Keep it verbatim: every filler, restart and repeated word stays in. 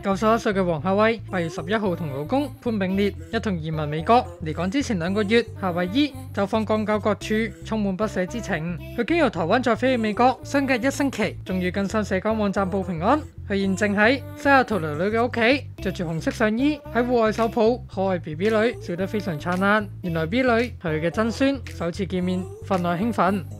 九十一歲嘅黃夏葳，八月十一號同老公潘炳烈一同移民美國。離港之前兩個月，夏葳姨就訪港九各處，充滿不捨之情。佢經由台灣再飛去美國，相隔一星期，終於更新社交網站報平安。佢現正喺西雅圖囡囡嘅屋企，着住紅色上衣喺戶外手抱可愛 B B 女，笑得非常燦爛。原來 B 女係佢嘅曾孫，首次見面分外興奮。